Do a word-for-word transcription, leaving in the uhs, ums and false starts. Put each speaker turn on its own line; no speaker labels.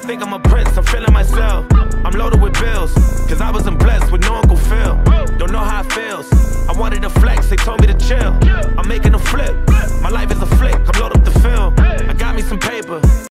think I'm a prince, I'm feeling myself. I'm loaded with bills, cause I wasn't blessed with no Uncle Phil. Don't know how it feels. I wanted to flex, they told me to chill. I'm making a flip. My life is a flick, I'm loaded up the film. I got me some paper.